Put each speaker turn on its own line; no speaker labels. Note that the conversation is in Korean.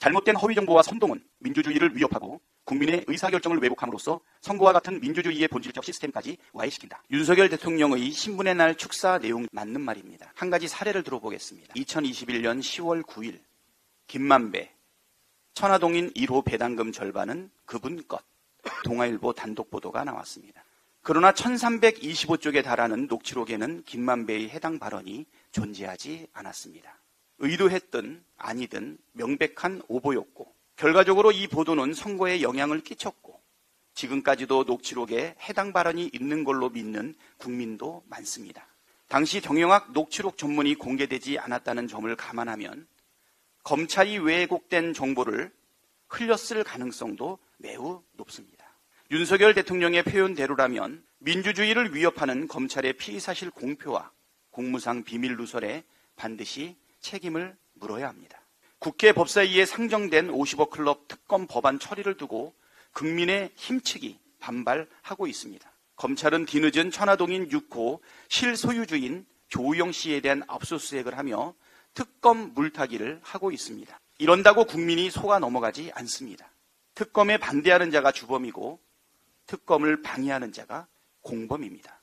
잘못된 허위 정보와 선동은 민주주의를 위협하고 국민의 의사결정을 왜곡함으로써 선거와 같은 민주주의의 본질적 시스템까지 와해시킨다. 윤석열 대통령의 신문의 날 축사 내용 맞는 말입니다. 한 가지 사례를 들어보겠습니다. 2021년 10월 9일 김만배 천화동인 1호 배당금 절반은 그분 것. 동아일보 단독 보도가 나왔습니다. 그러나 1325쪽에 달하는 녹취록에는 김만배의 해당 발언이 존재하지 않았습니다. 의도했든 아니든 명백한 오보였고 결과적으로 이 보도는 선거에 영향을 끼쳤고 지금까지도 녹취록에 해당 발언이 있는 걸로 믿는 국민도 많습니다. 당시 정영학 녹취록 전문이 공개되지 않았다는 점을 감안하면 검찰이 왜곡된 정보를 흘렸을 가능성도 매우 높습니다. 윤석열 대통령의 표현대로라면 민주주의를 위협하는 검찰의 피의사실 공표와 공무상 비밀 누설에 반드시 책임을 물어야 합니다. 국회 법사위에 상정된 50억 클럽 특검 법안 처리를 두고 국민의 힘측이 반발하고 있습니다. 검찰은 뒤늦은 천화동인 6호 실소유주인 조우영 씨에 대한 압수수색을 하며 특검 물타기를 하고 있습니다. 이런다고 국민이 속아 넘어가지 않습니다. 특검에 반대하는 자가 주범이고 특검을 방해하는 자가 공범입니다.